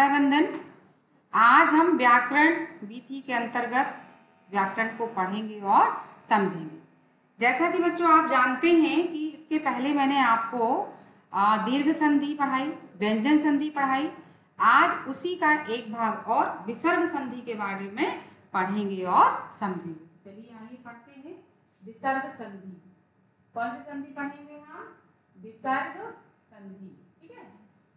नमस्ते बंधन। आज हम व्याकरण विधि के अंतर्गत व्याकरण को पढ़ेंगे और समझेंगे। जैसा कि बच्चों आप जानते हैं कि इसके पहले मैंने आपको दीर्घ संधि पढ़ाई, व्यंजन संधि पढ़ाई। आज उसी का एक भाग और विसर्ग संधि के बारे में पढ़ेंगे और समझेंगे। चलिए आइए पढ़ते हैं विसर्ग संधि। कौन सी संधि पढ़ेंगे हम? विसर्ग संधि। ठीक है,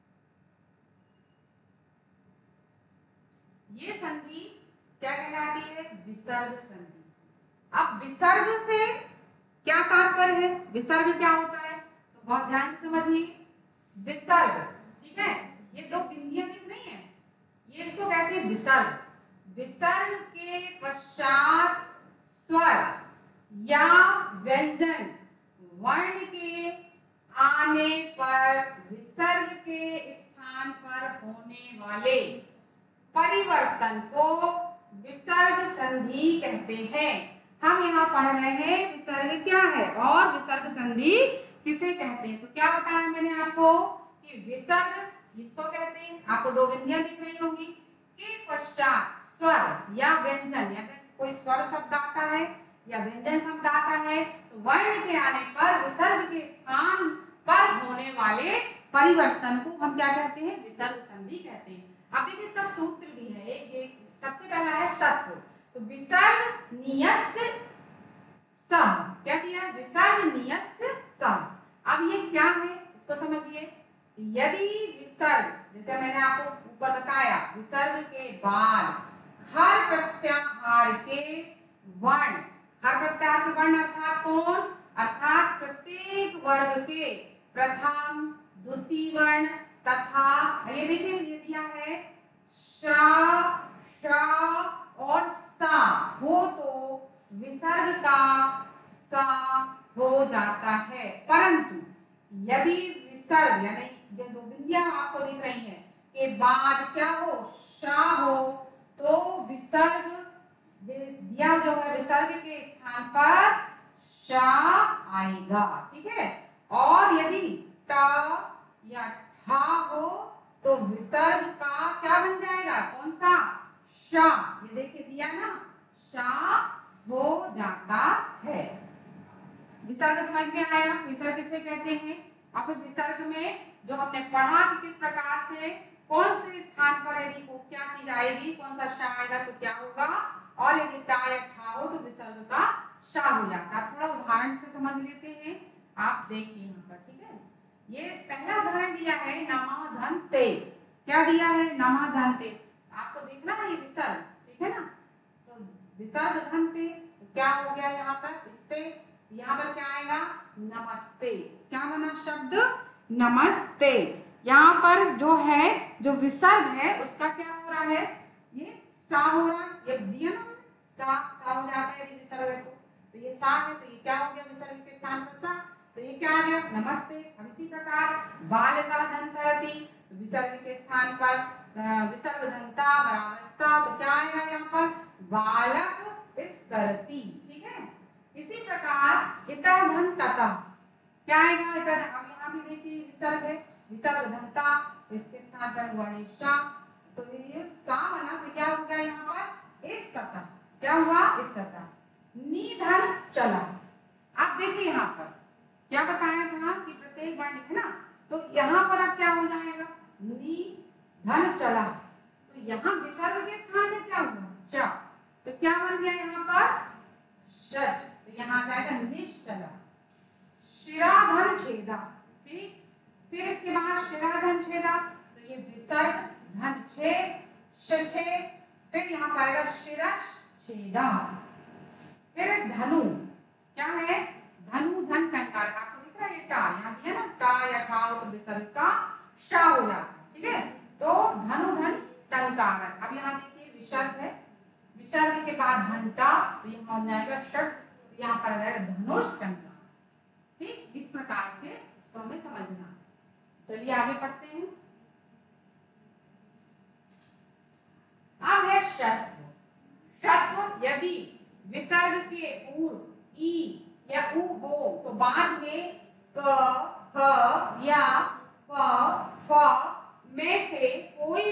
ये संधि क्या कहलाती है? विसर्ग संधि। अब विसर्ग से क्या तात्पर्य है? विसर्ग क्या होता है तो बहुत ध्यान से समझिए। विसर्ग, ठीक है, ये दो बिंदियां दिख रही हैं, ये इसको कहते हैं विसर्ग। विसर्ग के पश्चात स्वर या व्यंजन वर्ण के आने पर विसर्ग के स्थान पर होने वाले परिवर्तन को विसर्ग संधि कहते हैं। हम यहाँ पढ़ रहे हैं विसर्ग क्या है और विसर्ग संधि किसे कहते हैं। तो क्या बताया मैंने आपको कि विसर्ग इसको कहते हैं, आपको दो बिंदियां दिख रही होंगी, के पश्चात स्वर या व्यंजन, या तो कोई स्वर शब्द आता है या व्यंजन शब्द आता है, तो वर्ण के आने पर विसर्ग के स्थान पर होने वाले परिवर्तन को हम क्या कहते हैं? विसर्ग संधि कहते हैं। अब देखिए इसका सूत्र भी है, ये सबसे पहला है सत्व। तो विसर्ग नियस्य सम, क्या दिया? विसर्ग नियस्य सम। अब ये क्या है इसको समझिए। यदि विसर्ग, जैसे मैंने आपको ऊपर बताया, विसर्ग के बाद हर प्रत्याहार के वर्ण, हर प्रत्याहार के वर्ण अर्थात कौन? अर्थात प्रत्येक वर्ग के प्रथम, द्वितीय वर्ण तथा, ये देखिए ये दिया है श, श और सा हो तो विसर्ग का सा हो जाता है। परंतु यदि विसर्ग यानी जो दो बिंदियां आपको दिख रही हैं के बाद क्या हो? श हो तो विसर्ग दिया जो है विसर्ग के स्थान पर श आएगा। ठीक है, और यदि ट या ठा हो तो विसर्ग का क्या बन जाएगा? कौन सा? शा। ये देखिए दिया ना, शा हो जाता है। विसर्ग समझ में आया? विसर्ग किसे कहते हैं? और फिर विसर्ग में जो हमने पढ़ा कि किस प्रकार से कौन से स्थान पर यदि को क्या चीज आएगी, कौन सा शा आएगा तो क्या होगा, और यदि टा या ठा हो तो विसर्ग का शा हो जाता है। थोड़ा उदाहरण से समझ लेते हैं, आप देखिए यहाँ पर। ठीक है, ये पहला उदाहरण दिया है नमः ते। क्या दिया है? नमः ते। आपको देखना है ये विसर्ग, ठीक है ना, तो विसर्ग धनते तो क्या हो गया यहाँ पर? इसते यहाँ पर क्या आएगा? नमस्ते। क्या बना शब्द? नमस्ते। यहाँ पर जो है, जो विसर्ग है उसका क्या हो रहा है? ये सा हो रहा है। ये दिया ना सा हो जाता है यदि विसर्ग है तो ये सा है, तो ये क्या हो गया? विसर्ग के स्थान पर सा, तो ये क्या आ गया? नमस्ते। अब इसी प्रकार बालका धनती, विसर्ग के स्थान पर विसर्ग धनता बराबर स्ता, तो क्या आएगा यहाँ पर? बालक स्तरती। ठीक है, इसी प्रकार इता धन तता, क्या आएगा? इता। अब यहाँ भी देखिए विसर्ग है, विसर्ग धनता, तो इसके स्थान पर हुआ है शा, तो ये सा बना, तो क्या हो गया यहाँ पर? इस तथा। क्या हुआ? इस तथा। निधन चला। आप देखिए यहाँ पर क्या बताया था कि प्रत्येक वर्ण लिखना, तो यहाँ पर अब क्या हो जाएगा? नि धन चला, तो यहाँ विसर्ग के स्थान में क्या हुआ? च, तो क्या बन गया यहाँ पर? शच, तो यहाँ आ जाएगा निश्चला। शिराधन छेदा, ठीक, फिर इसके बाद शिराधन छेदा, तो ये विसर्ग धन छेद शछे, फिर यहाँ पर आएगा शिरस छेदा। फिर धनु, क्या है? धनु धन टंकार। आपको दिख रहा है ये टा, यहाँ दिया ना टा या ठा हो तो विसर्ग का शा हो जाता है। ठीक है, तो धनु धन टंकार। अब यहाँ देखिए विसर्ग है, विसर्ग के बाद घंटा, तो यहाँ हो जाएगा षट, तो यहाँ पर आ जाएगा धनुष टंकार। ठीक, इस प्रकार से इसको हमें समझना। चलिए आगे पढ़ते हैं। अब है शत्व। शत्व यदि विसर्ग के पूर्व ई या उ हो तो बाद में क, ख या प, फ में से कोई वर्ण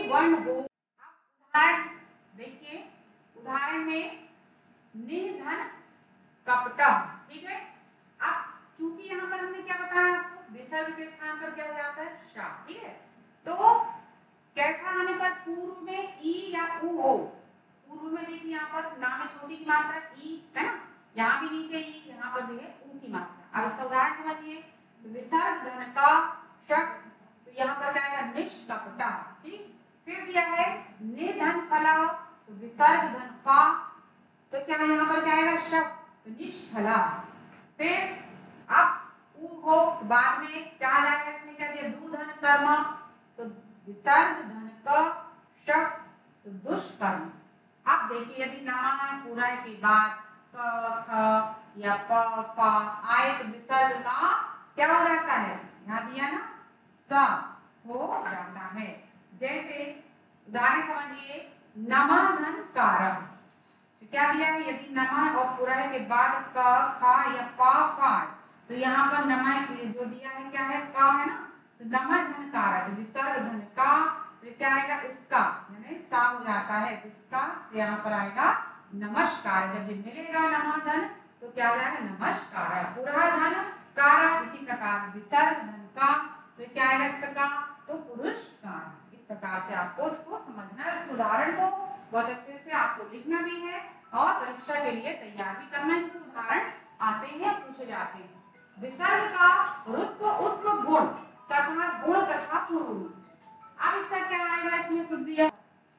गो। उदाहरण देखिए, उदाहरण में निर्धन कपटम, ठीक है। अब चूंकि यहाँ पर हमने क्या बताया आपको, विसर्ग के स्थान पर क्या हो जाता है, श, ठीक है। तो कैसा आने पर, पूर्व में ई या उ हो। पूर्व में देखिए यहाँ पर ना में छोटी की मात्रा ई है ना, यहाँ भी नीचे ई, यहाँ पर भी है उ की मात्रा। अब इसका उदाहरण समझिए, तो विसर्ग धन का शक, तो यहाँ पर क्या है, निष्कपटा, ठीक। फिर दिया है निधन फला, तो विसर्ग धन फा, तो क्या यहाँ पर क्या आएगा, शक, तो निष्फला। फिर अब उ हो, तो बाद में क्या आ जाएगा, इसमें क्या दिया, दूधन कर्म, तो विसर्ग धन का शक, तो दुष्कर्म। अब देखिए, यदि नमः पूरा के बाद क ख या प फ आए तो विसर्ग का क्या हो जाता है, यहाँ दिया ना, स हो जाता है। जैसे उदाहरण समझिए, नमः धन कारम, तो क्या दिया है, यदि नमः और पूरा के बाद क ख या प फ, तो यहाँ पर नमः जो दिया है क्या है, क है ना, तो नमः धन कार, तो विसर्ग धन का, तो क्या आएगा, इसका यानी सा हो जाता है, इसका यहाँ पर आएगा नमस्कार। जब ये मिलेगा नमः धन, तो क्या हो जाएगा, नमस्कार। पूरा धन कार, इसी प्रकार विसर्ग धन का, तो क्या आएगा, इसका, तो पुरुषकार। इस प्रकार से आपको इसको समझना है। इस उदाहरण को बहुत अच्छे से आपको लिखना भी है और परीक्षा के लिए तैयार भी करना है। उदाहरण आते हैं, पूछे जाते हैं। विसर्ग का रुत्व उत्व गुण तथा गुण तथा पूर्व। अब इसका क्या आएगा, इसमें शुद्धि है,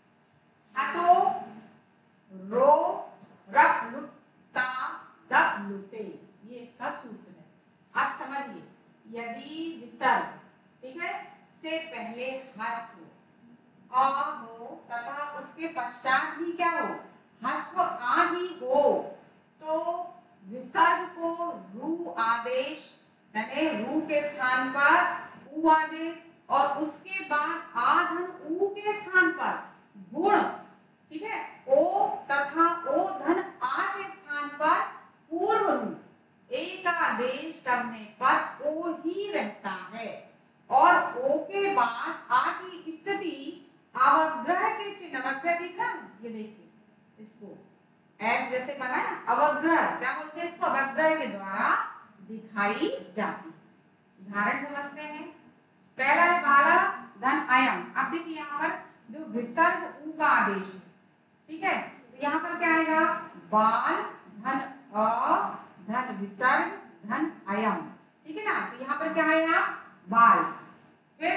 तो रो रक लुत्ता दक लुटे, ये इसका सूत्र है। अब समझिए, यदि विसर्ग, ठीक है, से पहले ह्रस्व अ हो तथा उसके पश्चात भी क्या हो, ह्रस्व आ ही हो, तो विसर्ग को रू आदेश यानी रू के स्थान पर उ आदेश, और उसके बाद आधन उ के स्थान पर गुण, ठीक है, ओ तथा ओ धन आ के स्थान पर पूर्व रू एक आदेश करने पर ओ ही रहता है, और ओ के बाद आ की स्थिति अवग्रह के चिन्ह, अवग्रह दिख रहा है, ये देखिए इसको ऐसे जैसे बना है ना, अवग्रह क्या बोलते हैं इसको, अवग्रह के द्वारा दिखाई जाती है। उदाहरण समझते हैं, पहला है बाला धन अयम। अब देखिए यहाँ पर जो विसर्ग उ का आदेश है, ठीक है, तो यहाँ पर क्या आएगा, बाल धन अ धन विसर्ग धन अयम, ठीक है ना, तो यहाँ पर क्या आएगा, बाल, फिर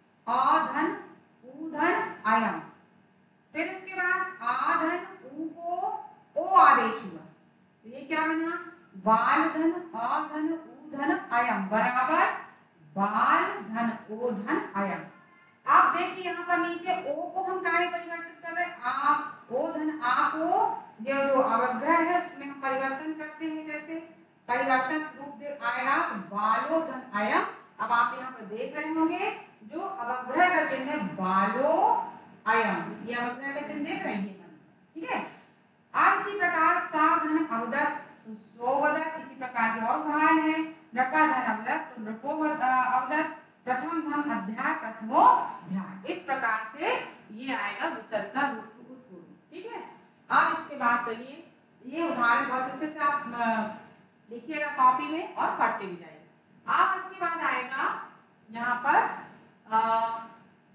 अ धन उ धन अयम, फिर इसके बाद आ धन उ को ओ आदेश हुआ, तो ये क्या बना, बाल धन अ धन उ धन अयम बराबर बाल धन ओ धन अयम। अब देखिए यहाँ पर नीचे ओ को हम क्या परिवर्तित कर रहे हैं, आ, ओ धन आ को जो अवग्रह है उसमें हम परिवर्तन करते हैं, जैसे परिवर्तन रूप आएगा बालो धन अयम। अब आप यहाँ पर देख रहे होंगे जो अवग्रह का चिन्ह है बालो अयम, ये अवग्रह का चिन्ह देख रहे हैं, ठीक है। अब इसी प्रकार सा धन अवदत, तो सोवदत, इसी प्रकार के और उदाहरण है, नृपा धन अवदत, तो नृपो अवदत, प्रथम धन अध्याय प्रथमोध्याय। इस प्रकार से ये आएगा विसर्ग का रूप, ठीक है। अब इसके बाद चलिए, ये उदाहरण बहुत अच्छे से आप लिखिएगा कॉपी में और पढ़ते भी जाइए। अब इसके बाद आएगा यहाँ पर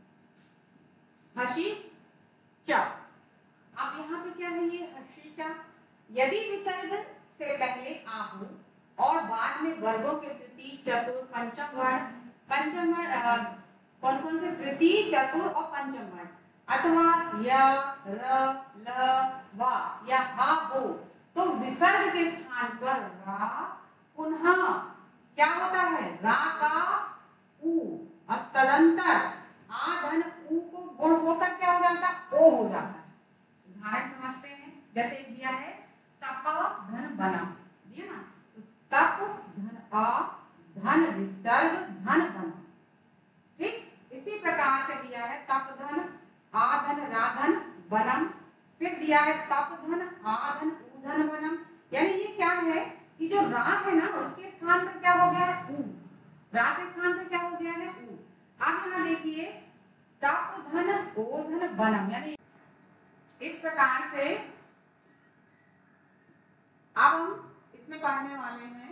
हसी च। अब यहाँ पे क्या है, ये हसी च, यदि विसर्ग से पहले आ हो और बाद में वर्गों के तृतीय चतुर पंचम वर्ण, पंचम वर्ण कौन कौन से, तृतीय चतुर और पंचम वर्ण, अथवा य र ल व या हा हो, तो विसर्ग के स्थान पर रा पुनः क्या होता है, रा का उ, और तदंतर आ धन उ को गुण होकर क्या हो जाता, ओ हो जाता है। उदाहरण समझते हैं, जैसे दिया है तप धन बना, दिया ना, तो तप धन अ धन विसर्ग धन बना, ठीक। इसी प्रकार से दिया है तप धन आ धन राधन बनम, फिर दिया है तप धन आ धन उ धन बनम, यानी ये क्या है कि जो रा है ना उसके स्थान पर क्या हो गया है उ, रा के स्थान पर क्या हो गया है उ। अब यहाँ देखिए तप धन ओधन वनम, यानी इस प्रकार से अब हम इसमें पढ़ने वाले हैं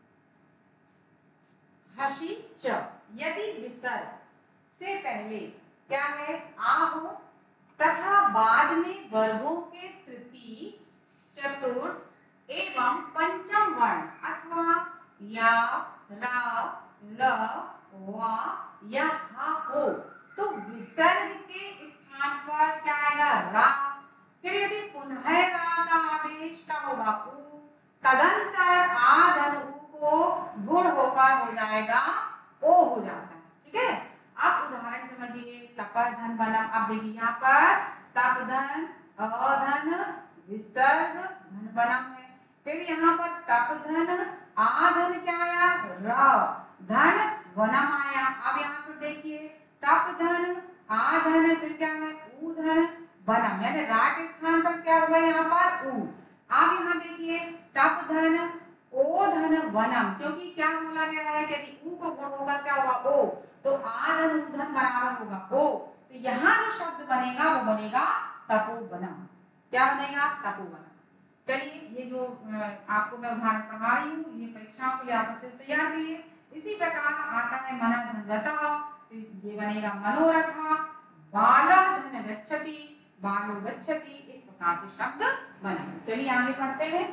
हसी च। यदि विसर्ग से पहले क्या है आ हो तथा बाद में वर्गों के तृतीय चतुर्थ एवं पंचम वर्ण अथवा या रा ल वा या हा हो तो विसर्ग के स्थान पर क्या आएगा रा। फिर यदि पुनः रा का आदेश का होगा उ, तदंतर आ धन उ को गुण होकर हो जाएगा ओ हो जाता है। ठीक है, अब उदाहरण समझिए तप धन वनम। अब देखिए यहाँ पर तप धन अधन विसर्ग धन वनम है। फिर यहाँ पर तप धन आधन क्या आया र धन वनम आया। अब यहाँ पर देखिए तप धन आधन फिर क्या है उ धन वनम, यानी रा के स्थान पर क्या हुआ यहाँ पर उ। अब यहाँ देखिए तप धन ओ धन वनम, क्योंकि क्या बोला गया है कि यदि उ को गुण होगा क्या होगा ओ, तो आ धन उ धन बराबर होगा ओ। तो यहाँ जो शब्द बनेगा वो बनेगा तपोवनम। क्या बनेगा तपोवनम। चलिए ये जो आपको मैं उदाहरण पढ़ा रही हूँ ये परीक्षाओं के लिए आप अच्छे से तैयार करिए। इसी प्रकार आता है मना धन रथा, ये बनेगा मनोरथा। बाला धन गच्छति बालो गच्छति, इस प्रकार से शब्द बनेगा। चलिए आगे पढ़ते हैं।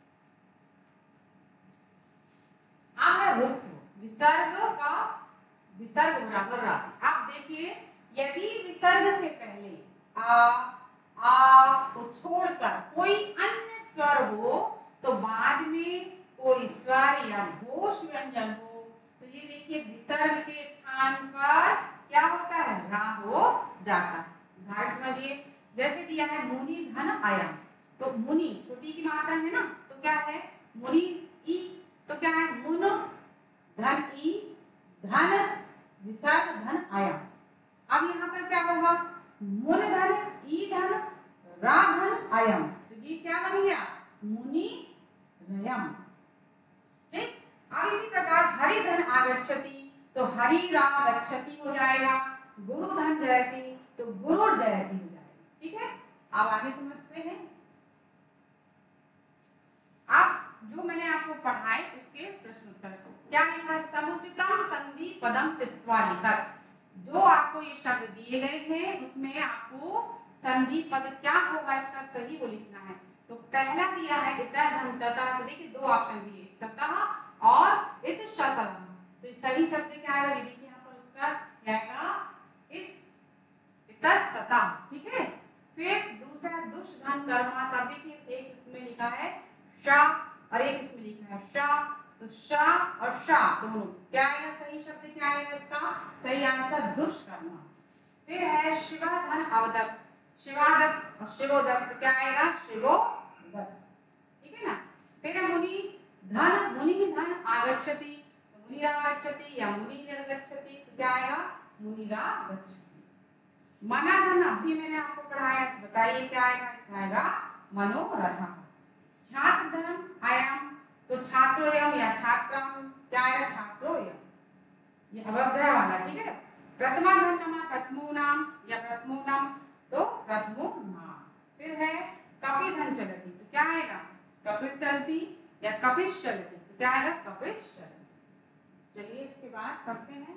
अब है ऋत्व, विसर्ग का विसर्ग बराबर रा। अब देखिए यदि विसर्ग से पहले आ को छोड़कर कोई अन्य स्वर हो तो बाद में कोई स्वर या घोष व्यंजन हो तो ये देखिए विसर्ग के स्थान पर क्या होता है रा हो जाता है। उदाहरण समझिए, जैसे दिया है मुनि धन आया, तो मुनि छोटी की मात्रा है ना, तो क्या है मुनि ई, तो क्या है मुन धन ई धन विसर्ग धन आया। अब यहाँ पर क्या होगा मुन धन ई धन रा धन आयम, तो ये क्या बन गया मुनि रयम। ठीक, अब इसी प्रकार हरि धन आगच्छति तो हरि रा गच्छति हो जाएगा। गुरु धन जयति तो गुरु जयति हो जाएगा। ठीक है, अब आगे समझते हैं। अब जो मैंने आपको पढ़ाए उसके प्रश्न उत्तर क्या लिखा है, समुचितम संधि पदम चित्वा लिखत। जो आपको ये शब्द दिए गए हैं उसमें आपको संधि पद क्या होगा इसका सही वो लिखना है। तो पहला दिया है इतर धन ततः, तो देखिए दो ऑप्शन दिए ततः और इत शतः, तो सही शब्द क्या आएगा, ये देखिए यहाँ पर उत्तर आएगा इस इतस ततः। ठीक है, फिर दूसरा दुष धन कर्मा, तब देखिए एक इसमें लिखा है शा और एक इसमें लिखा है शा, तो शा और शा दोनों क्या आएगा, सही शब्द क्या आएगा इसका सही आंसर दुष्कर्मा। फिर है शिवा धन अवदत्त, शिवादत्त और शिवोदत्त, तो क्या आएगा शिवोदत्त। ठीक है ना। फिर मुनि धन आगच्छति, तो मुनिरागच्छति या मुनिर्गच्छति, तो क्या आएगा मुनिरागच्छति। मना धन अभी मैंने आपको पढ़ाया, तो बताइए क्या आएगा, इसमें आएगा मनोरथ। छात्र धन आयाम, तो छात्रोयम या छात्रम, क्या आएगा छात्रोयम, ये अवग्रह वाला। ठीक है, प्रथमा धन नमा प्रथमो नाम या प्रथमो नाम, तो प्रथमो नाम। फिर है कपि धन चलती, तो क्या आएगा कपिल चलती या कपिश चलती, तो क्या आएगा कपिश चलती। चलिए इसके बाद पढ़ते हैं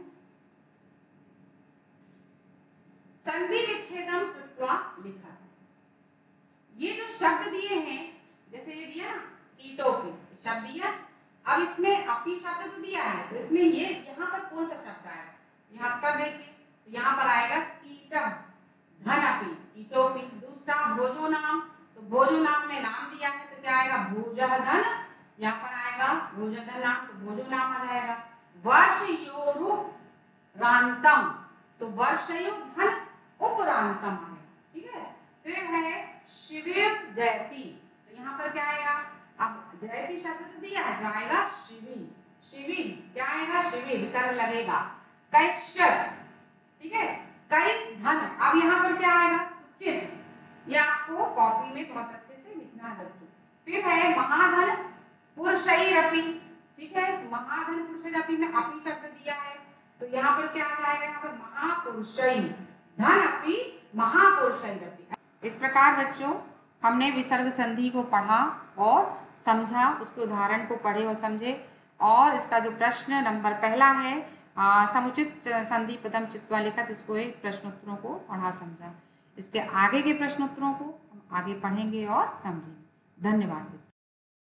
संधि विच्छेदम कृत्वा लिखा। ये जो शब्द दिए हैं, जैसे ये दिया ना कीटों के शब्द दिया, अब इसमें अपी शब्द तो दिया है, तो इसमें ये यहाँ पर कौन सा शब्द आया, यहाँ पर देखिए, तो यहाँ पर आएगा कीटम धन अपी कीटोपी। दूसरा भोजो नाम, तो भोजो नाम में नाम दिया है, तो क्या आएगा भोजः धन, यहाँ पर आएगा भोजधन नाम, तो भोजो नाम आ जाएगा। वर्षयोरु रांतम, तो वर्षयो धन उपरांतम आएगा। ठीक है, फिर है शिविर जयती, तो यहाँ पर क्या आएगा, अब जयती शब्द तो दिया है, तो आएगा शिवी, शिवी क्या आएगा शिवी, विसर्ग लगेगा। कैश्यप, ठीक है, कई धन, अब यहाँ पर क्या आएगा चित, ये आपको कॉपी में बहुत अच्छे से लिखना है बच्चों। फिर है महाधन पुरुषैरपि, ठीक है, महाधन पुरुषैरपि में अपि शब्द दिया है, तो यहाँ पर क्या आ जाएगा, यहाँ पर महापुरुषै, धन अपि महापुरुषैरपि। इस प्रकार बच्चों हमने विसर्ग संधि को पढ़ा और समझा, उसके उदाहरण को पढ़े और समझे। और इसका जो प्रश्न नंबर पहला है समुचित संधि पदम चित्वा लिखत, इसको एक प्रश्नोत्तरों को पढ़ा समझा। इसके आगे के प्रश्नोत्तरों को हम आगे पढ़ेंगे और समझेंगे। धन्यवाद।